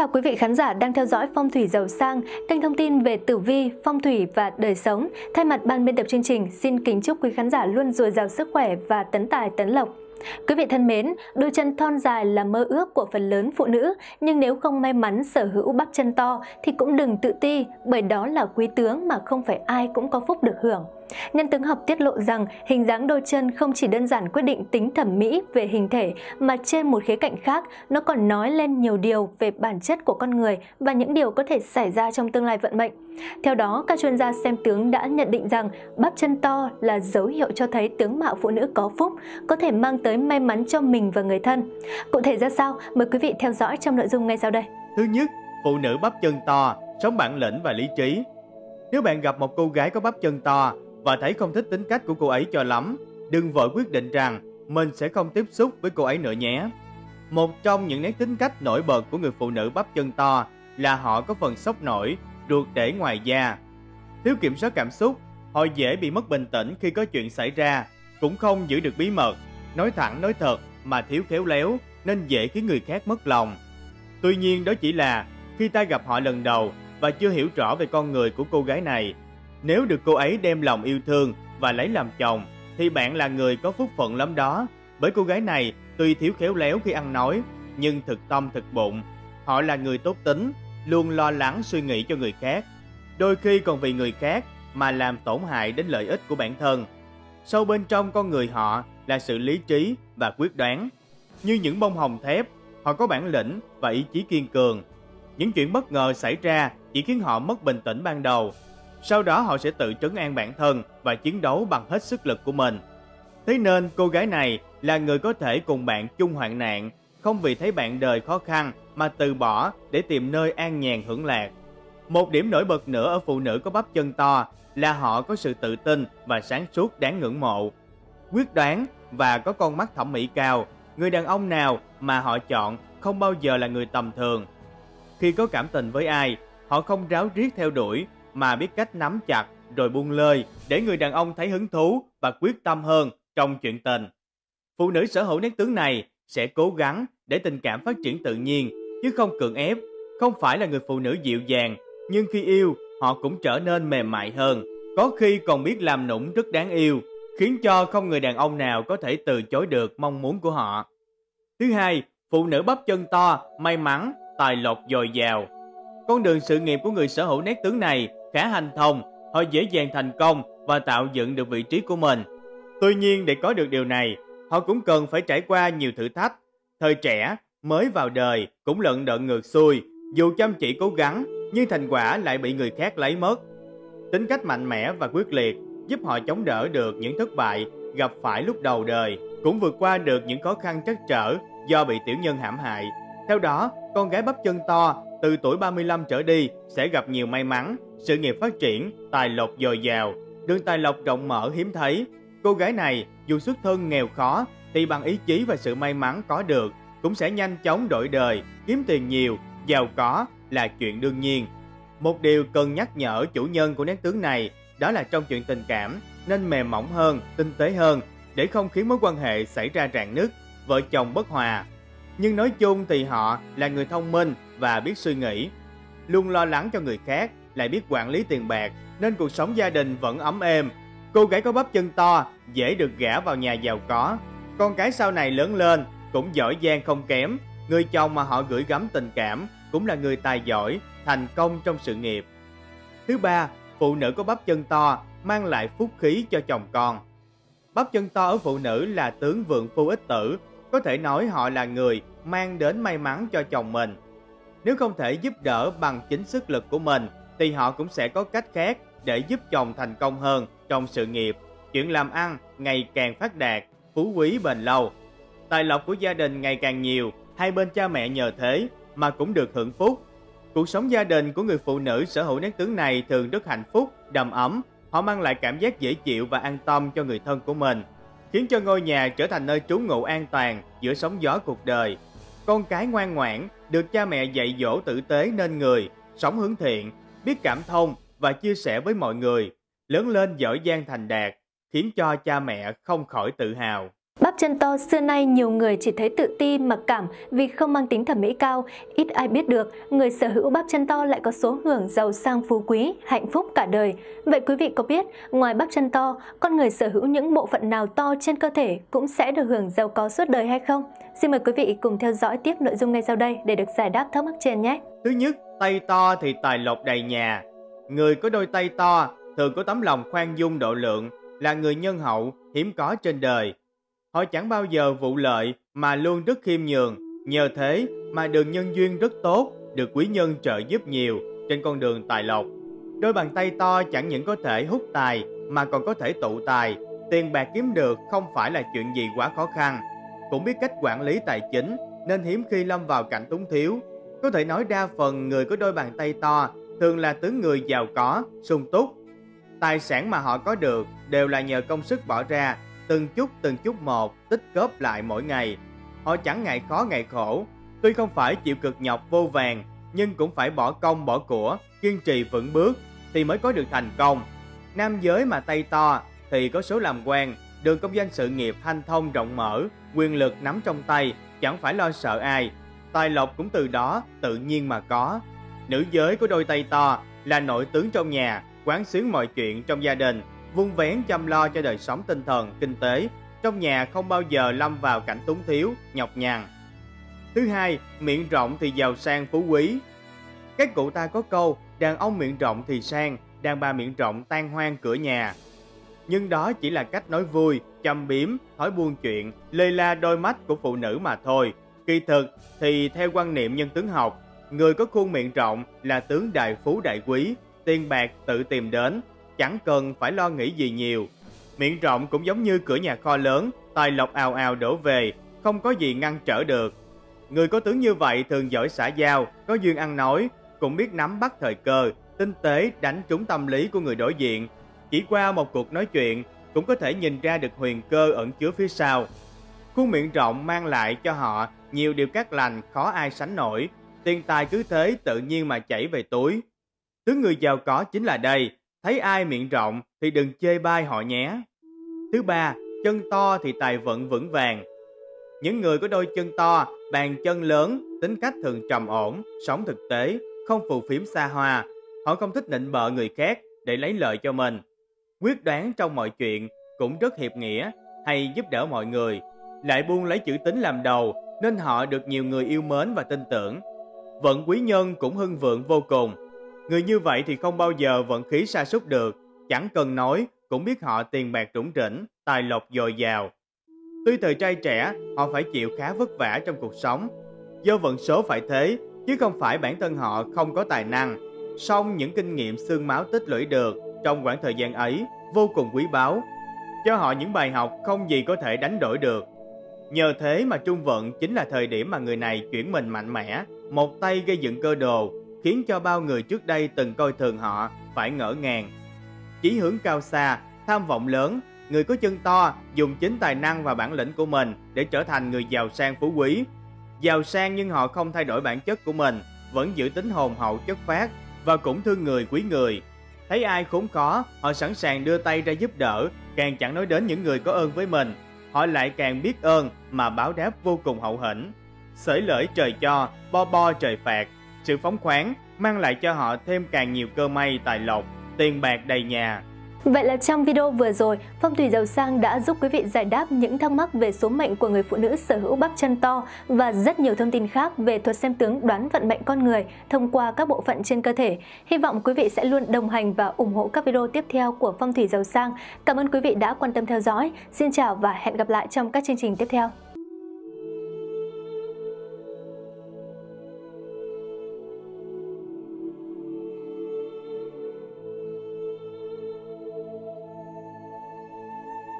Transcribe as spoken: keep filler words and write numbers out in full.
chào quý vị khán giả đang theo dõi Phong thủy giàu sang, kênh thông tin về tử vi, phong thủy và đời sống. Thay mặt ban biên tập chương trình, xin kính chúc quý khán giả luôn dồi dào sức khỏe và tấn tài tấn lộc. Quý vị thân mến, đôi chân thon dài là mơ ước của phần lớn phụ nữ, nhưng nếu không may mắn sở hữu bắp chân to thì cũng đừng tự ti, bởi đó là quý tướng mà không phải ai cũng có phúc được hưởng. Nhân tướng học tiết lộ rằng hình dáng đôi chân không chỉ đơn giản quyết định tính thẩm mỹ về hình thể, mà trên một khía cạnh khác, nó còn nói lên nhiều điều về bản chất của con người và những điều có thể xảy ra trong tương lai vận mệnh. Theo đó, các chuyên gia xem tướng đã nhận định rằng bắp chân to là dấu hiệu cho thấy tướng mạo phụ nữ có phúc, có thể mang tới may mắn cho mình và người thân. Cụ thể ra sao? Mời quý vị theo dõi trong nội dung ngay sau đây. Thứ nhất, phụ nữ bắp chân to, sống bản lĩnh và lý trí. Nếu bạn gặp một cô gái có bắp chân to và thấy không thích tính cách của cô ấy cho lắm, đừng vội quyết định rằng mình sẽ không tiếp xúc với cô ấy nữa nhé. Một trong những nét tính cách nổi bật của người phụ nữ bắp chân to là họ có phần sốc nổi, ruột để ngoài da. Thiếu kiểm soát cảm xúc, họ dễ bị mất bình tĩnh khi có chuyện xảy ra, cũng không giữ được bí mật, nói thẳng nói thật mà thiếu khéo léo nên dễ khiến người khác mất lòng. Tuy nhiên đó chỉ là khi ta gặp họ lần đầu và chưa hiểu rõ về con người của cô gái này. Nếu được cô ấy đem lòng yêu thương và lấy làm chồng thì bạn là người có phúc phận lắm đó, bởi cô gái này tuy thiếu khéo léo khi ăn nói nhưng thực tâm thực bụng. Họ là người tốt tính, luôn lo lắng suy nghĩ cho người khác, đôi khi còn vì người khác mà làm tổn hại đến lợi ích của bản thân. Sâu bên trong con người họ là sự lý trí và quyết đoán. Như những bông hồng thép, họ có bản lĩnh và ý chí kiên cường. Những chuyện bất ngờ xảy ra chỉ khiến họ mất bình tĩnh ban đầu. Sau đó họ sẽ tự trấn an bản thân và chiến đấu bằng hết sức lực của mình. Thế nên cô gái này là người có thể cùng bạn chung hoạn nạn, không vì thấy bạn đời khó khăn mà từ bỏ để tìm nơi an nhàn hưởng lạc. Một điểm nổi bật nữa ở phụ nữ có bắp chân to là họ có sự tự tin và sáng suốt đáng ngưỡng mộ. Quyết đoán và có con mắt thẩm mỹ cao, người đàn ông nào mà họ chọn không bao giờ là người tầm thường. Khi có cảm tình với ai, họ không ráo riết theo đuổi mà biết cách nắm chặt rồi buông lơi để người đàn ông thấy hứng thú và quyết tâm hơn trong chuyện tình. Phụ nữ sở hữu nét tướng này sẽ cố gắng để tình cảm phát triển tự nhiên chứ không cưỡng ép. Không phải là người phụ nữ dịu dàng, nhưng khi yêu họ cũng trở nên mềm mại hơn, có khi còn biết làm nũng rất đáng yêu, khiến cho không người đàn ông nào có thể từ chối được mong muốn của họ. Thứ hai, phụ nữ bắp chân to, may mắn, tài lộc dồi dào. Con đường sự nghiệp của người sở hữu nét tướng này khá hanh thông, họ dễ dàng thành công và tạo dựng được vị trí của mình. Tuy nhiên để có được điều này, họ cũng cần phải trải qua nhiều thử thách. Thời trẻ, mới vào đời cũng lận đận ngược xuôi, dù chăm chỉ cố gắng nhưng thành quả lại bị người khác lấy mất. Tính cách mạnh mẽ và quyết liệt giúp họ chống đỡ được những thất bại gặp phải lúc đầu đời, cũng vượt qua được những khó khăn trắc trở do bị tiểu nhân hãm hại. Theo đó, con gái bắp chân to từ tuổi ba mươi lăm trở đi sẽ gặp nhiều may mắn, sự nghiệp phát triển, tài lộc dồi dào, đường tài lộc rộng mở hiếm thấy. Cô gái này dù xuất thân nghèo khó thì bằng ý chí và sự may mắn có được cũng sẽ nhanh chóng đổi đời, kiếm tiền nhiều, giàu có là chuyện đương nhiên. Một điều cần nhắc nhở chủ nhân của nét tướng này đó là trong chuyện tình cảm nên mềm mỏng hơn, tinh tế hơn để không khiến mối quan hệ xảy ra rạn nứt, vợ chồng bất hòa. Nhưng nói chung thì họ là người thông minh và biết suy nghĩ, luôn lo lắng cho người khác, lại biết quản lý tiền bạc nên cuộc sống gia đình vẫn ấm êm. Cô gái có bắp chân to dễ được gả vào nhà giàu có, con cái sau này lớn lên cũng giỏi giang không kém. Người chồng mà họ gửi gắm tình cảm cũng là người tài giỏi, thành công trong sự nghiệp. Thứ ba, phụ nữ có bắp chân to mang lại phúc khí cho chồng con. Bắp chân to ở phụ nữ là tướng vượng phu ích tử, có thể nói họ là người mang đến may mắn cho chồng mình. Nếu không thể giúp đỡ bằng chính sức lực của mình thì họ cũng sẽ có cách khác để giúp chồng thành công hơn trong sự nghiệp, chuyện làm ăn ngày càng phát đạt, phú quý bền lâu. Tài lộc của gia đình ngày càng nhiều, hai bên cha mẹ nhờ thế mà cũng được hưởng phúc. Cuộc sống gia đình của người phụ nữ sở hữu nét tướng này thường rất hạnh phúc, đầm ấm. Họ mang lại cảm giác dễ chịu và an tâm cho người thân của mình, khiến cho ngôi nhà trở thành nơi trú ngụ an toàn giữa sóng gió cuộc đời. Con cái ngoan ngoãn, được cha mẹ dạy dỗ tử tế nên người, sống hướng thiện, biết cảm thông và chia sẻ với mọi người, lớn lên giỏi giang thành đạt, khiến cho cha mẹ không khỏi tự hào. Bắp chân to xưa nay nhiều người chỉ thấy tự ti mặc cảm vì không mang tính thẩm mỹ cao. Ít ai biết được, người sở hữu bắp chân to lại có số hưởng giàu sang phú quý, hạnh phúc cả đời. Vậy quý vị có biết, ngoài bắp chân to, con người sở hữu những bộ phận nào to trên cơ thể cũng sẽ được hưởng giàu có suốt đời hay không? Xin mời quý vị cùng theo dõi tiếp nội dung ngay sau đây để được giải đáp thắc mắc trên nhé. Thứ nhất, tay to thì tài lộc đầy nhà. Người có đôi tay to thường có tấm lòng khoan dung độ lượng, là người nhân hậu, hiếm có trên đời. Họ chẳng bao giờ vụ lợi mà luôn rất khiêm nhường, nhờ thế mà đường nhân duyên rất tốt, được quý nhân trợ giúp nhiều trên con đường tài lộc. Đôi bàn tay to chẳng những có thể hút tài mà còn có thể tụ tài, tiền bạc kiếm được không phải là chuyện gì quá khó khăn. Cũng biết cách quản lý tài chính nên hiếm khi lâm vào cảnh túng thiếu. Có thể nói đa phần người có đôi bàn tay to thường là tướng người giàu có, sung túc. Tài sản mà họ có được đều là nhờ công sức bỏ ra, từng chút từng chút một tích góp lại mỗi ngày. Họ chẳng ngại khó ngại khổ, tuy không phải chịu cực nhọc vô vàn, nhưng cũng phải bỏ công bỏ của, kiên trì vững bước thì mới có được thành công. Nam giới mà tay to thì có số làm quan, đường công danh sự nghiệp hanh thông rộng mở, quyền lực nắm trong tay, chẳng phải lo sợ ai. Tài lộc cũng từ đó tự nhiên mà có. Nữ giới có đôi tay to là nội tướng trong nhà, quán xuyến mọi chuyện trong gia đình, vun vén chăm lo cho đời sống tinh thần, kinh tế. Trong nhà không bao giờ lâm vào cảnh túng thiếu, nhọc nhằn. Thứ hai, miệng rộng thì giàu sang phú quý. Các cụ ta có câu, đàn ông miệng rộng thì sang, đàn bà miệng rộng tan hoang cửa nhà. Nhưng đó chỉ là cách nói vui, châm biếm, thói buôn chuyện, lê la đôi mắt của phụ nữ mà thôi. Kỳ thực thì theo quan niệm nhân tướng học, người có khuôn miệng rộng là tướng đại phú đại quý, tiền bạc tự tìm đến, chẳng cần phải lo nghĩ gì nhiều. Miệng rộng cũng giống như cửa nhà kho lớn, tài lộc ào ào đổ về, không có gì ngăn trở được. Người có tướng như vậy thường giỏi xã giao, có duyên ăn nói, cũng biết nắm bắt thời cơ, tinh tế đánh trúng tâm lý của người đối diện. Chỉ qua một cuộc nói chuyện cũng có thể nhìn ra được huyền cơ ẩn chứa phía sau. Khuôn miệng rộng mang lại cho họ nhiều điều cát lành khó ai sánh nổi, tiền tài cứ thế tự nhiên mà chảy về túi. Tướng người giàu có chính là đây, thấy ai miệng rộng thì đừng chê bai họ nhé. Thứ ba, chân to thì tài vận vững vàng. Những người có đôi chân to, bàn chân lớn, tính cách thường trầm ổn, sống thực tế, không phù phiếm xa hoa. Họ không thích nịnh bợ người khác để lấy lợi cho mình. Quyết đoán trong mọi chuyện, cũng rất hiệp nghĩa, hay giúp đỡ mọi người. Lại buông lấy chữ tín làm đầu, nên họ được nhiều người yêu mến và tin tưởng. Vận quý nhân cũng hưng vượng vô cùng. Người như vậy thì không bao giờ vận khí sa sút được, chẳng cần nói cũng biết họ tiền bạc rủng rỉnh, tài lộc dồi dào. Tuy thời trai trẻ, họ phải chịu khá vất vả trong cuộc sống, do vận số phải thế, chứ không phải bản thân họ không có tài năng. Song những kinh nghiệm xương máu tích lũy được trong quãng thời gian ấy vô cùng quý báu, cho họ những bài học không gì có thể đánh đổi được. Nhờ thế mà trung vận chính là thời điểm mà người này chuyển mình mạnh mẽ, một tay gây dựng cơ đồ, khiến cho bao người trước đây từng coi thường họ phải ngỡ ngàng. Chí hướng cao xa, tham vọng lớn, người có chân to dùng chính tài năng và bản lĩnh của mình để trở thành người giàu sang phú quý. Giàu sang nhưng họ không thay đổi bản chất của mình, vẫn giữ tính hồn hậu chất phác và cũng thương người quý người. Thấy ai khốn khó, họ sẵn sàng đưa tay ra giúp đỡ, càng chẳng nói đến những người có ơn với mình. Họ lại càng biết ơn mà báo đáp vô cùng hậu hĩnh. Xởi lởi trời cho, bo bo trời phạt. Sự phóng khoáng mang lại cho họ thêm càng nhiều cơ may tài lộc, tiền bạc đầy nhà. Vậy là trong video vừa rồi, Phong thủy giàu sang đã giúp quý vị giải đáp những thắc mắc về số mệnh của người phụ nữ sở hữu bắp chân to và rất nhiều thông tin khác về thuật xem tướng đoán vận mệnh con người thông qua các bộ phận trên cơ thể. Hy vọng quý vị sẽ luôn đồng hành và ủng hộ các video tiếp theo của Phong thủy giàu sang. Cảm ơn quý vị đã quan tâm theo dõi. Xin chào và hẹn gặp lại trong các chương trình tiếp theo.